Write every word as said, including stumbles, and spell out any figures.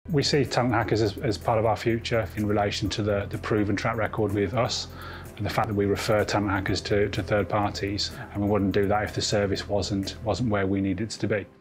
We see Talent Hackers as, as part of our future in relation to the, the proven track record with us and the fact that we refer Talent Hackers to, to third parties, and we wouldn't do that if the service wasn't, wasn't where we need it to be.